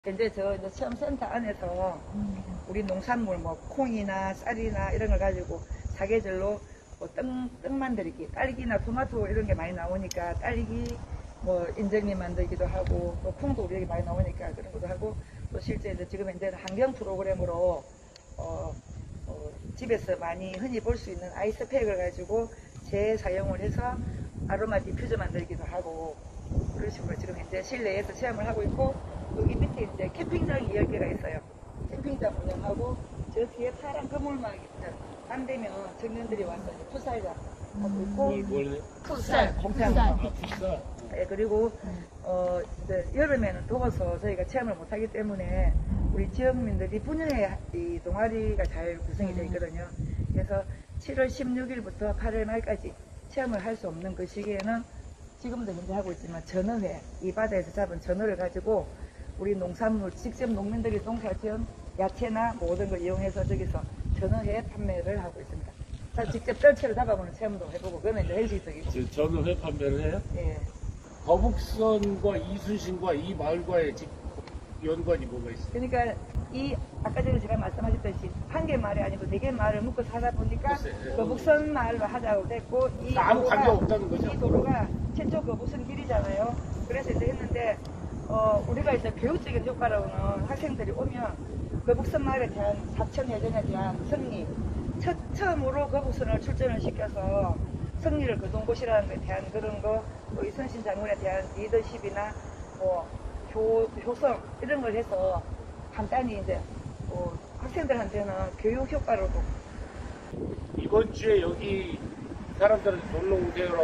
이제 저 체험센터 안에서 우리 농산물 뭐 콩이나 쌀이나 이런 걸 가지고 사계절로 뭐 떡 만들기, 딸기나 토마토 이런 게 많이 나오니까 딸기 뭐 인절미 만들기도 하고 또 콩도 우리 여기 많이 나오니까 그런 것도 하고 또 실제 이제 지금 이제 환경 프로그램으로 집에서 많이 흔히 볼 수 있는 아이스팩을 가지고 재사용을 해서 아로마 디퓨저 만들기도 하고 그런 식으로 지금 이제 실내에서 체험을 하고 있고 여기 밑에 이제 캠핑장이 10개가 있어요. 캠핑장 운영하고 저 뒤에 파란 그물망 안 되면 청년들이 와서 이제 풋살장 하고 있고 풋살 공태하는 거. 네, 그리고 이제 여름에는 더워서 저희가 체험을 못하기 때문에 우리 지역민들이 분야에 이 동아리가 잘 구성이 되어 있거든요. 그래서 7월 16일부터 8월 말까지 체험을 할 수 없는 그 시기에는 지금도 현재 하고 있지만 전어회, 이 바다에서 잡은 전어를 가지고 우리 농산물, 직접 농민들이 농사지은 야채나 모든 걸 이용해서 저기서 전어회 판매를 하고 있습니다. 직접 뜰채를 잡아보는 체험도 해보고, 그러면 이제 현실적이고. 전어회 판매를 해요? 예. 거북선과 이순신과 이 마을과의 연관이 뭐가 있어요? 그러니까 이 아까 전에 제가 말씀하셨듯이 한 개 마을이 아니고 4개 마을을 묶어 사다 보니까 거북선 마을로 하자고 됐고 이 아무 관계 없다는 거죠? 이 도로가 최초 거북선 길이잖아요. 그래서 이제 했는데 우리가 이제 교육적인 효과로는 학생들이 오면 거북선 마을에 대한 사천예전에 대한 승리 처음으로 거북선을 출전을 시켜서 승리를 거둔 곳이라는 것에 대한 그런 거, 또 이순신 장군에 대한 리더십이나 뭐 효성 이런 걸 해서 간단히 이제 학생들한테는 교육 효과로도. 이번 주에 여기 사람들한테 놀러 오세요라고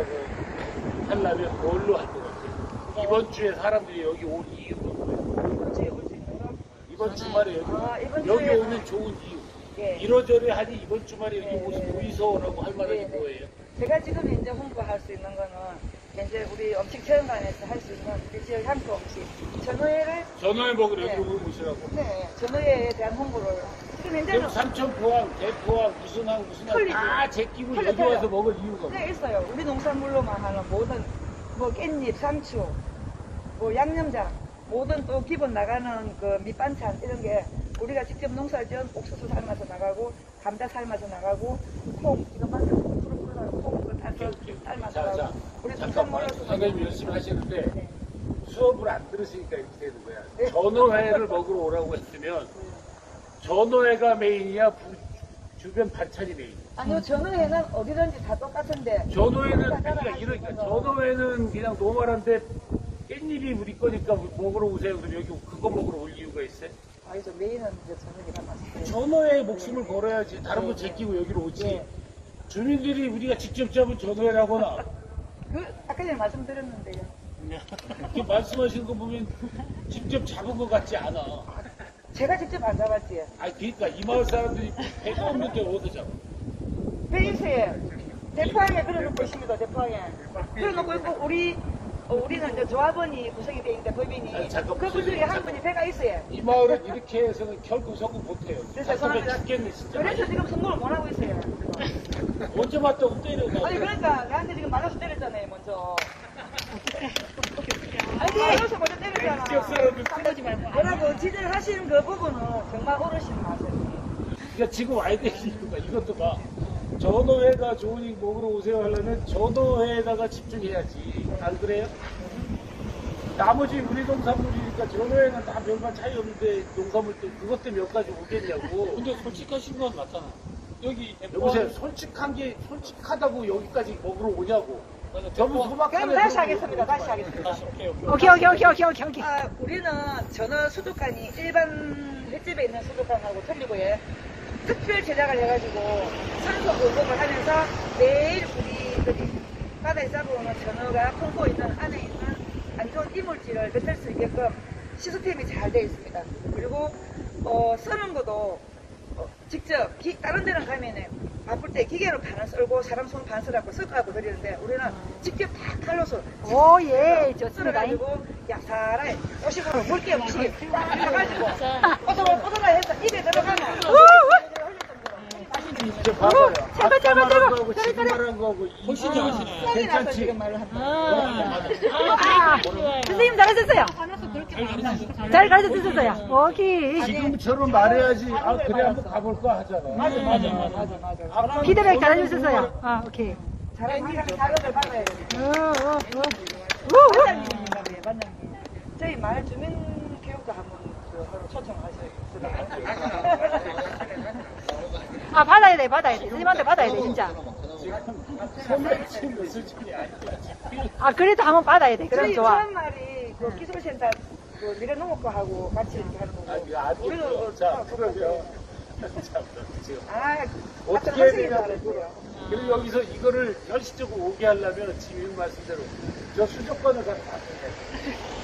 하려면 뭘로 할 것 같아요? 이번 주에 사람들이 여기 올 이유가 뭐예요? 이번 주에 올 수 있는 거? 이번 주말에 여기, 여기 오면 좋은 이유. 예. 이러저러 하니 이번 주말에 여기 예, 오시 예. 보이소라고 할 만한 게 뭐예요? 제가 지금 이제 홍보할 수 있는 거는 이제 우리 음식 체험관에서 할 수 있는 우리 지역 향토 음식 전어회를 전어회 먹으러 네. 여기 오시라고. 네, 전어회에 대한 홍보를 지금 이제는 그럼 삼천포항, 대포항, 무슨 항 틀리죠. 다 제끼고 여기 틀려요. 와서 먹을 이유가 네, 있어요. 우리 농산물로만 하는 모든 뭐 깻잎, 상추, 뭐 양념장, 모든 또 기본 나가는 그 밑반찬 이런 게 우리가 직접 농사지은 옥수수 삶아서 나가고 감자 삶아서 나가고 콩 이거 맞아요. 푸르푸르한 콩을 타서 삶아서 나가고 우리 잠깐만, 농산물로서 선생님 열심히 하시는데 네. 수업을 안 들으시니까 이렇게 되는 거야. 네. 전어회를 먹으러 오라고 했으면 전어회가 메인이야, 주변 반찬이 메인. 아니요, 전어회는 어디든지 다 똑같은데 전어회는 그러니까 전어회는 그냥 노멀한데 깻잎이 우리 거니까 먹으러 오세요. 그럼 여기 그거 먹으러 올 이유가 있어요? 아니죠, 메인은 이제 전어회가 맛있어요. 전어회에 목숨을 걸어야지. 다른 거 제끼고 여기로 오지. 네. 주민들이 우리가 직접 잡은 전어회라거나 그 아까 전에 말씀드렸는데요. 이렇게 말씀하시는 거 보면 직접 잡은 것 같지 않아. 제가 직접 안 잡았지. 아, 그러니까 이 마을 사람들이 배가 없는데 어디서 잡아? 베이스에 대포항에 그려놓고 있습니다. 대포항에 그려놓고 있고 우리는 이제 조합원이 구성이 되어 있는데 법인이 아니, 잠깐만, 그분 중에 한 잠깐만. 분이 배가 있어요. 이 마을은 이렇게 해서는 결코 성공 못해요. 그래서 답답해 저는 죽겠네 진짜. 그래서 지금 성공을 못 하고 있어요. 언제 맞다고 때려. 아니 그러니까 나한테 지금 말아서 때렸잖아요 먼저. 아니 말아서 먼저 때렸잖아. 지역 사람들 뭐라고 지들 하시는 거 보고는 정말 어르신 맛을. 그러니까 지금 와야 될 이유가 이것도 봐. 전어회가 좋으니 먹으러 오세요 하려면 전어회에다가 집중해야지. 안 그래요? 나머지 우리 농산물이니까 전어회는 다 별반 차이 없는데 농산물도 그것 때문에 몇 가지 오겠냐고. 근데 솔직하신 건 맞잖아. 여기 여보세요, 솔직하다고 여기까지 먹으러 오냐고. 너무 소박하네. 그럼 다시 하겠습니다. 다시 하겠습니다. 오케이. 아, 우리는 전어 수족관이 일반 횟집에 있는 수족관하고 틀리고요. 특별 제작을 해가지고 산소 공급을 하면서 매일 우리들이 바다에 잡아오는 전어가 품고 있는 안에 있는 안 좋은 이물질을 뱉을 수 있게끔 시스템이 잘 되어 있습니다. 그리고 쓰는 것도 직접 다른 데는 가면은 바쁠 때 기계로 반을 썰고 사람 손 반 썰고 섞어갖고 그리는데 우리는 직접 다 칼로 썰어. 오, 예, 좋습니다. 썰어가지고 약사라에 요식으로 물기 없이 딱 해가지고 꼬들꼬들하게 해서 입에 들어가면 진짜 봐봐요. 아까 말한 제발. 거하고 지금 말한 거하고 훨씬 잘하시네. 향이 나서 괜찮지? 지금 말을 한다. 선생님 잘하셨어요. 잘 가르쳐 주셨어요. 오케이. 지금처럼 말해야지. 아, 그래, 한번 가볼까 하잖아. 맞아. 피드백 잘 해주셨어요. 아, 오케이. 잘하는 자료를 받아야 돼. 우. 반장님입니다, 네, 반장님. 저희 마을 주민 교육도 한번 하러 초청하셔야겠어요. 아, 받아야 돼. 선생님한테 받아야 돼, 진짜. 선배 지금 솔직히 아니야. 아, 그래도 한번 받아야 돼. 그럼 저희 좋아. 주한말이 그 기술센터 그 미래농업과하고 같이 이렇게 하는 거고. 아니, 아주 우리도 자, 그러면. 자, 지금. 어떻게 어떻게 해야 하시겠다 되냐면, 그리고 여기서 이거를 현실적으로 오게 하려면 지금 말씀대로 저 수족관을 가서 다 해야 돼.